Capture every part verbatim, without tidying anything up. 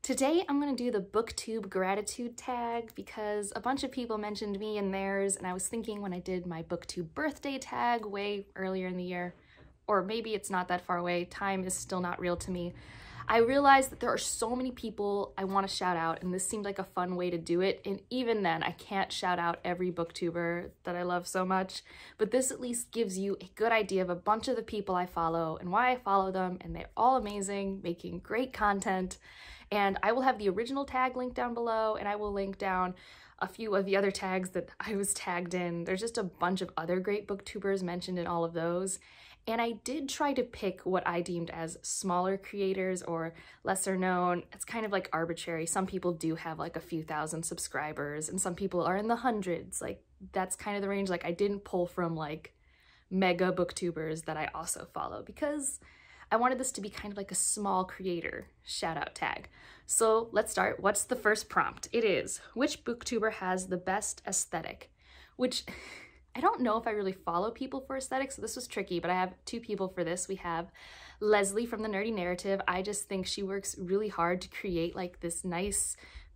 Today I'm going to do the BookTube gratitude tag because a bunch of people mentioned me in theirs, and I was thinking when I did my BookTube birthday tag way earlier in the year, or maybe it's not that far away, time is still not real to me, I realized that there are so many people I want to shout out, and this seemed like a fun way to do it. And even then, I can't shout out every booktuber that I love so much, but this at least gives you a good idea of a bunch of the people I follow and why I follow them, and they're all amazing, making great content. And I will have the original tag linked down below, and I will link down a few of the other tags that I was tagged in. There's just a bunch of other great booktubers mentioned in all of those. And I did try to pick what I deemed as smaller creators or lesser known. It's kind of like arbitrary. Some people do have like a few thousand subscribers, and some people are in the hundreds. Like, that's kind of the range. Like, I didn't pull from like mega booktubers that I also follow because I wanted this to be kind of like a small creator shout out tag. So let's start. What's the first prompt? It is, which booktuber has the best aesthetic? Which I don't know if I really follow people for aesthetics, so this was tricky, but I have two people for this. We have Leslie from The Nerdy Narrative. I just think she works really hard to create like this nice,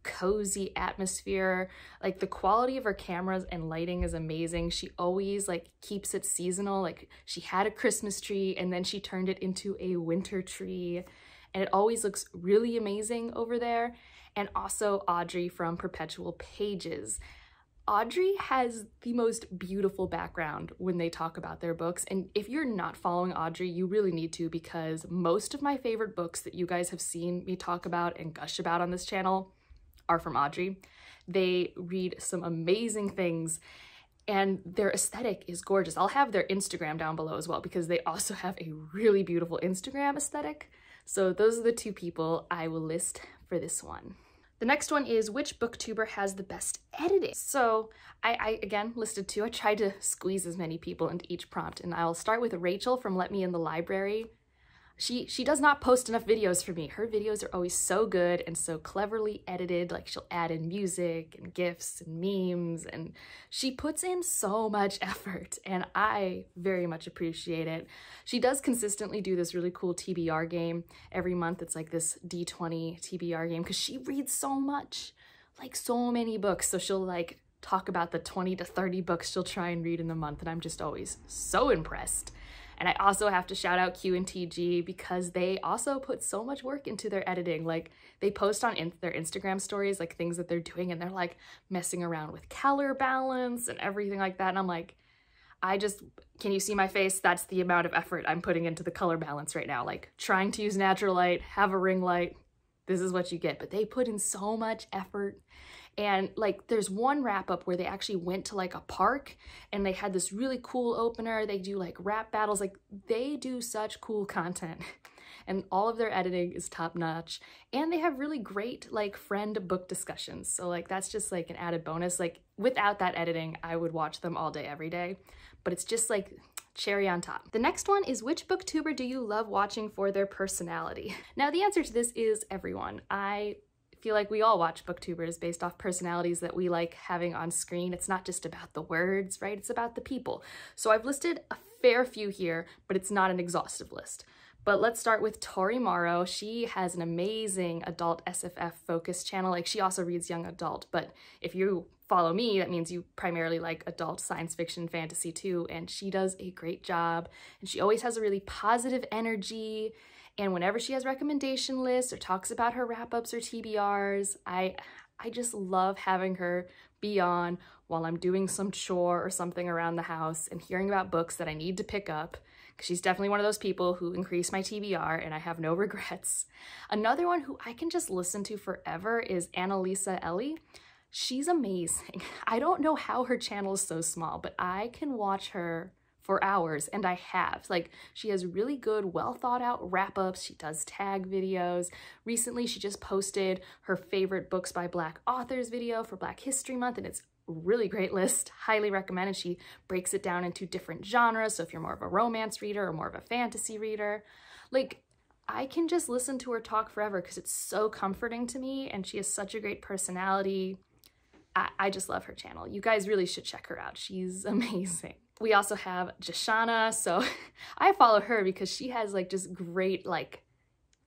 cozy atmosphere. Like, the quality of her cameras and lighting is amazing. She always like keeps it seasonal. Like, she had a Christmas tree and then she turned it into a winter tree, and it always looks really amazing over there. And also Audrey from Perpetual Pages. Audrey has the most beautiful background when they talk about their books, and if you're not following Audrey, you really need to, because most of my favorite books that you guys have seen me talk about and gush about on this channel are from Audrey. They read some amazing things, and their aesthetic is gorgeous. I'll have their Instagram down below as well, because they also have a really beautiful Instagram aesthetic. So those are the two people I will list for this one. The next one is, which booktuber has the best editing? So I, I, again, listed two. I tried to squeeze as many people into each prompt, and I'll start with Rachel from Let Me in the Library. She, she does not post enough videos for me. Her videos are always so good and so cleverly edited. Like, she'll add in music and GIFs and memes, and she puts in so much effort, and I very much appreciate it. She does consistently do this really cool T B R game. Every month it's like this D twenty T B R game, because she reads so much, like so many books. So she'll like talk about the twenty to thirty books she'll try and read in the month, and I'm just always so impressed. And I also have to shout out Q and T G, because they also put so much work into their editing. Like, they post on in their Instagram stories like things that they're doing, and they're like messing around with color balance and everything like that. And I'm like, I just, can you see my face? That's the amount of effort I'm putting into the color balance right now. Like, trying to use natural light, have a ring light, this is what you get. But they put in so much effort. And like, there's one wrap up where they actually went to like a park, and they had this really cool opener. They do like rap battles. Like, they do such cool content, and all of their editing is top notch. And they have really great like friend book discussions. So like, that's just like an added bonus. Like, without that editing, I would watch them all day, every day, but it's just like cherry on top. The next one is, which booktuber do you love watching for their personality? Now, the answer to this is everyone. I feel like we all watch booktubers based off personalities that we like having on screen. It's not just about the words, right? It's about the people. So I've listed a fair few here, but it's not an exhaustive list. But let's start with Tori Morrow. She has an amazing adult S F F focused channel. Like, she also reads young adult, but if you follow me, that means you primarily like adult science fiction, fantasy too, and she does a great job. And she always has a really positive energy. And whenever she has recommendation lists or talks about her wrap-ups or T B Rs, I, I just love having her be on while I'm doing some chore or something around the house and hearing about books that I need to pick up. Because she's definitely one of those people who increase my T B R, and I have no regrets. Another one who I can just listen to forever is Annalisa Ellie. She's amazing. I don't know how her channel is so small, but I can watch her for hours, and I have. Like, she has really good, well thought out wrap-ups. She does tag videos. Recently, she just posted her favorite books by Black authors video for Black History Month, and it's a really great list. Highly recommended. She breaks it down into different genres, so if you're more of a romance reader or more of a fantasy reader, like, I can just listen to her talk forever because it's so comforting to me, and she has such a great personality. I, I just love her channel. You guys really should check her out. She's amazing. We also have Jashana. So I follow her because she has like just great like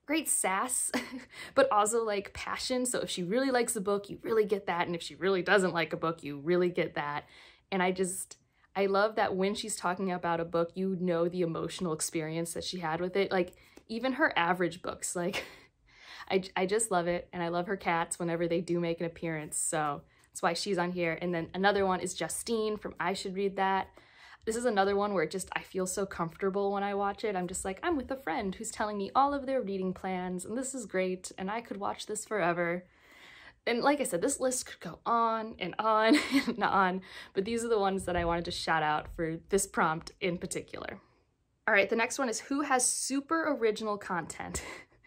great sass, but also like passion. So if she really likes a book, you really get that. And if she really doesn't like a book, you really get that. And I just, I love that when she's talking about a book, you know the emotional experience that she had with it. Like even her average books, like I, I just love it. And I love her cats whenever they do make an appearance. So that's why she's on here. And then another one is Justine from I Should Read That. This is another one where it just, I feel so comfortable when I watch it. I'm just like, I'm with a friend who's telling me all of their reading plans and this is great and I could watch this forever. And like I said, this list could go on and on and on, but these are the ones that I wanted to shout out for this prompt in particular. All right, the next one is who has super original content?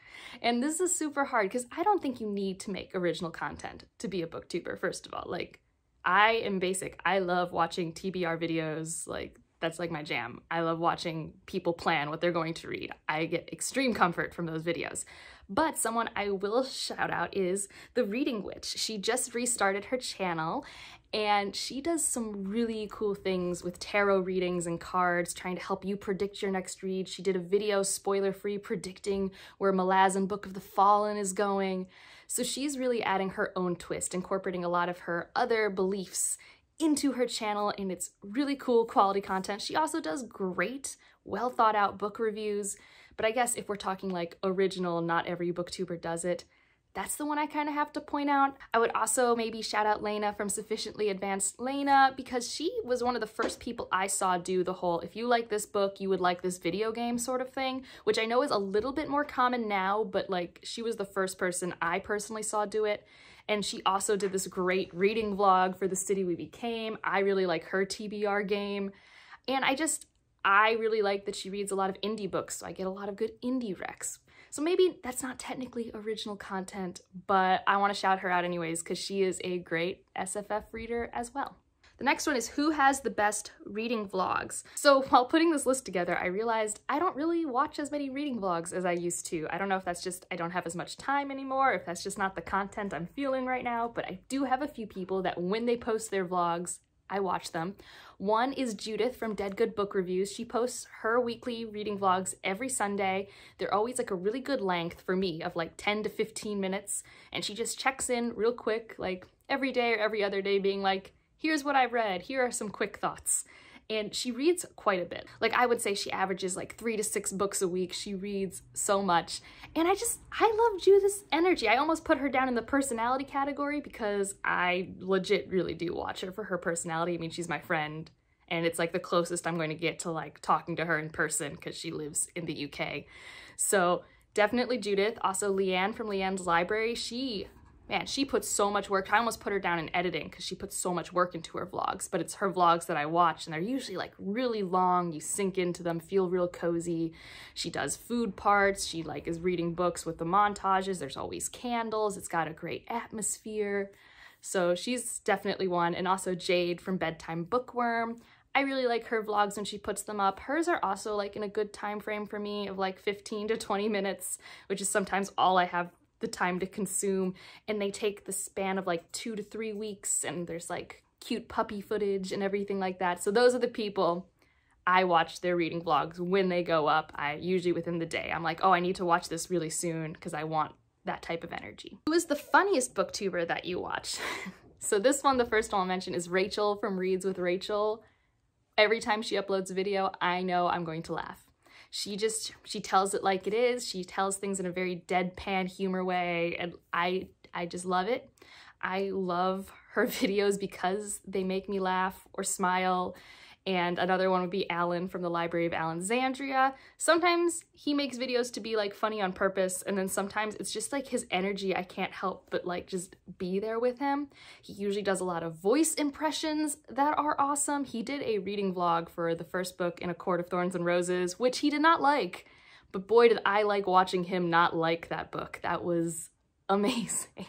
And this is super hard because I don't think you need to make original content to be a booktuber, first of all. Like, I am basic. I love watching T B R videos. Like, that's like my jam. I love watching people plan what they're going to read. I get extreme comfort from those videos. But someone I will shout out is The Reading Witch. She just restarted her channel and she does some really cool things with tarot readings and cards, trying to help you predict your next read. She did a video, spoiler-free, predicting where Malazan Book of the Fallen is going. So she's really adding her own twist, incorporating a lot of her other beliefs into her channel, and it's really cool quality content. She also does great, well thought out book reviews, but I guess if we're talking like original, not every booktuber does it, that's the one I kind of have to point out. I would also maybe shout out Lena from Sufficiently Advanced Lena, because she was one of the first people I saw do the whole, if you like this book, you would like this video game sort of thing, which I know is a little bit more common now, but like she was the first person I personally saw do it. And she also did this great reading vlog for The City We Became. I really like her T B R game. And I just, I really like that she reads a lot of indie books, so I get a lot of good indie recs. So maybe that's not technically original content, but I want to shout her out anyways because she is a great S F F reader as well. The next one is who has the best reading vlogs? So while putting this list together, I realized I don't really watch as many reading vlogs as I used to. I don't know if that's just I don't have as much time anymore, if that's just not the content I'm feeling right now, but I do have a few people that when they post their vlogs, I watch them. One is Judith from Dead Good Book Reviews. She posts her weekly reading vlogs every Sunday. They're always like a really good length for me of like ten to fifteen minutes. And she just checks in real quick, like every day or every other day being like, here's what I've read, here are some quick thoughts. And she reads quite a bit. Like I would say she averages like three to six books a week. She reads so much. And I just, I love Judith's energy. I almost put her down in the personality category because I legit really do watch her for her personality. I mean, she's my friend and it's like the closest I'm going to get to like talking to her in person because she lives in the U K. So definitely Judith. Also Leanne from Leanne's Library. She Man, she puts so much work. I almost put her down in editing because she puts so much work into her vlogs, but it's her vlogs that I watch and they're usually like really long. You sink into them, feel real cozy. She does food parts. She like is reading books with the montages. There's always candles. It's got a great atmosphere. So she's definitely one. And also Jade from Bedtime Bookworm. I really like her vlogs when she puts them up. Hers are also like in a good time frame for me of like fifteen to twenty minutes, which is sometimes all I have the time to consume, and they take the span of like two to three weeks and there's like cute puppy footage and everything like that. So those are the people I watch their reading vlogs when they go up. I usually within the day, I'm like, oh, I need to watch this really soon because I want that type of energy. Who is the funniest booktuber that you watch? So this one, the first one I'll mention is Rachel from Reads with Rachel. Every time she uploads a video, I know I'm going to laugh. She just, she tells it like it is. She tells things in a very deadpan humor way, and I, I just love it. I love her videos because they make me laugh or smile. And another one would be Alan from the Library of Alexandria. Sometimes he makes videos to be like funny on purpose, and then sometimes it's just like his energy. I can't help but like just be there with him. He usually does a lot of voice impressions that are awesome. He did a reading vlog for the first book in A Court of Thorns and Roses, which he did not like. But boy, did I like watching him not like that book. That was amazing.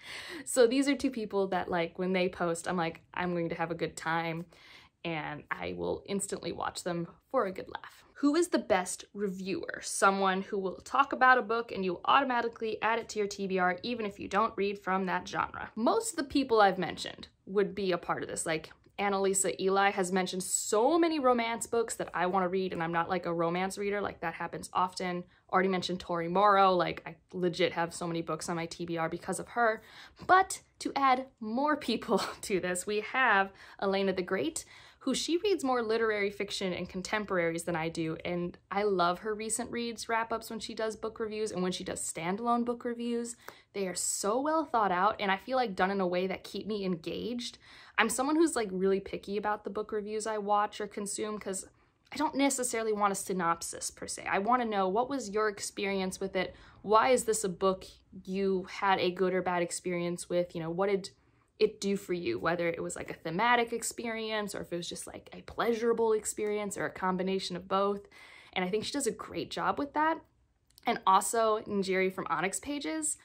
So these are two people that like when they post, I'm like, I'm going to have a good time. And I will instantly watch them for a good laugh. Who is the best reviewer? Someone who will talk about a book and you automatically add it to your T B R even if you don't read from that genre. Most of the people I've mentioned would be a part of this. Like Annalisa Eli has mentioned so many romance books that I want to read and I'm not like a romance reader, like that happens often. Already mentioned Tori Morrow, like I legit have so many books on my T B R because of her. But to add more people to this, we have Elena the Great, who she reads more literary fiction and contemporaries than I do, and I love her recent reads wrap-ups when she does book reviews and when she does standalone book reviews. They are so well thought out, and I feel like done in a way that keep me engaged. I'm someone who's like really picky about the book reviews I watch or consume because I don't necessarily want a synopsis per se. I want to know, what was your experience with it? Why is this a book you had a good or bad experience with? You know, what did it do for you, whether it was like a thematic experience or if it was just like a pleasurable experience or a combination of both. And I think she does a great job with that. And also Njeri from Onyx Pages,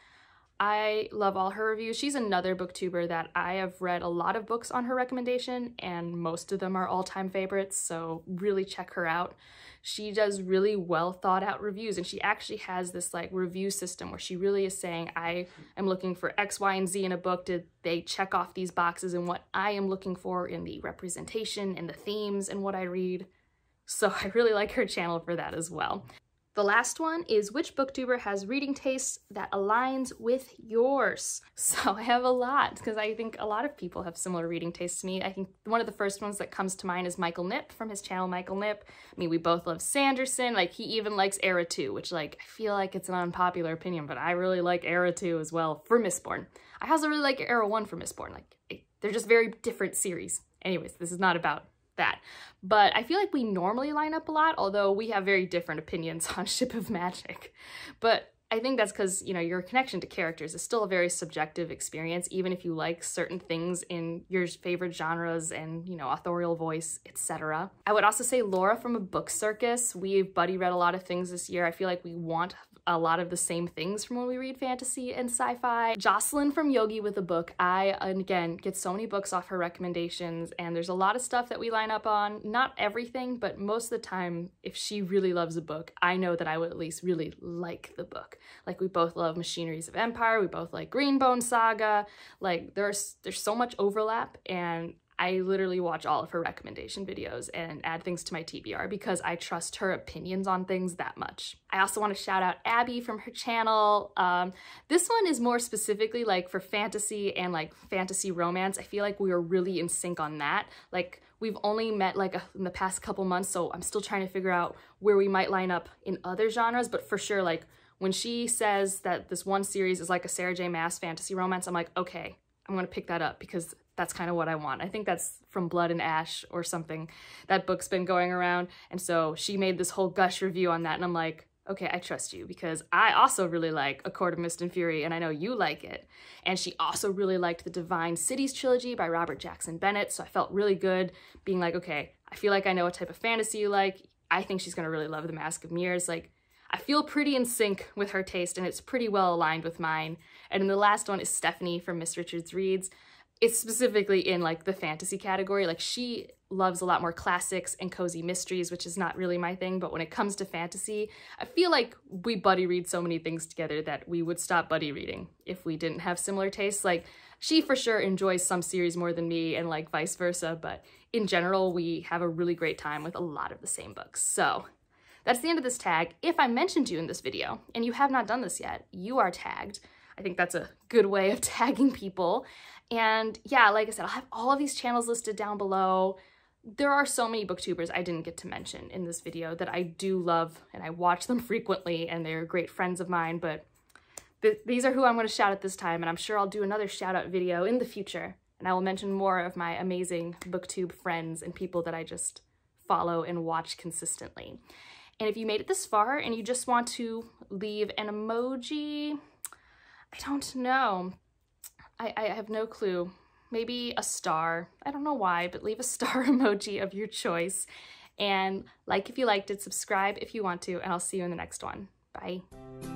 I love all her reviews. She's another booktuber that I have read a lot of books on her recommendation, and most of them are all-time favorites, so really check her out. She does really well thought out reviews, and she actually has this like review system where she really is saying, I am looking for X, Y, and Z in a book. Did they check off these boxes and what I am looking for in the representation and the themes and what I read? So I really like her channel for that as well. The last one is, which booktuber has reading tastes that aligns with yours? So I have a lot, because I think a lot of people have similar reading tastes to me. I think one of the first ones that comes to mind is Michael Nip from his channel Michael Nip. I mean, we both love Sanderson. Like, he even likes Era two, which, like, I feel like it's an unpopular opinion, but I really like Era two as well for Mistborn. I also really like Era one for Mistborn. Like, it, they're just very different series. Anyways, this is not about that. But I feel like we normally line up a lot, although we have very different opinions on Ship of Magic. But I think that's because, you know, your connection to characters is still a very subjective experience, even if you like certain things in your favorite genres and, you know, authorial voice, et cetera. I would also say Laura from A Book Circus. We've buddy read a lot of things this year. I feel like we want a lot of the same things from when we read fantasy and sci-fi. Jocelyn from Yogi with a Book. I, again, get so many books off her recommendations, and there's a lot of stuff that we line up on. Not everything, but most of the time, if she really loves a book, I know that I would at least really like the book. Like, we both love Machineries of Empire, we both like Greenbone Saga. Like, there's there's so much overlap, and I literally watch all of her recommendation videos and add things to my T B R because I trust her opinions on things that much. I also want to shout out Abby from her channel. Um, this one is more specifically like for fantasy and like fantasy romance. I feel like we are really in sync on that. Like, we've only met like a, in the past couple months, so I'm still trying to figure out where we might line up in other genres, but for sure, like, when she says that this one series is like a Sarah J Maas fantasy romance, I'm like, okay, I'm gonna pick that up because that's kind of what I want. I think that's from Blood and Ash or something. That book's been going around, and so she made this whole gush review on that, and I'm like, okay, I trust you because I also really like A Court of Mist and Fury, and I know you like it. And she also really liked the Divine Cities trilogy by Robert Jackson Bennett, so I felt really good being like, okay, I feel like I know what type of fantasy you like. I think she's gonna really love The Mask of Mirrors. Like, I feel pretty in sync with her taste, and it's pretty well aligned with mine. And then the last one is Stephanie from Miss Richards Reads. It's specifically in like the fantasy category. Like, she loves a lot more classics and cozy mysteries, which is not really my thing, but when it comes to fantasy, I feel like we buddy read so many things together that we would stop buddy reading if we didn't have similar tastes. Like, she for sure enjoys some series more than me and like vice versa, but in general, we have a really great time with a lot of the same books. So that's the end of this tag. If I mentioned you in this video and you have not done this yet, you are tagged. I think that's a good way of tagging people. And yeah, like I said, I'll have all of these channels listed down below. There are so many booktubers I didn't get to mention in this video that I do love, and I watch them frequently, and they're great friends of mine, but th these are who I'm going to shout out this time, and I'm sure I'll do another shout out video in the future, and I will mention more of my amazing booktube friends and people that I just follow and watch consistently. And if you made it this far and you just want to leave an emoji, I don't know. I, I have no clue. Maybe a star. I don't know why, but leave a star emoji of your choice. And like if you liked it, subscribe if you want to, and I'll see you in the next one. Bye.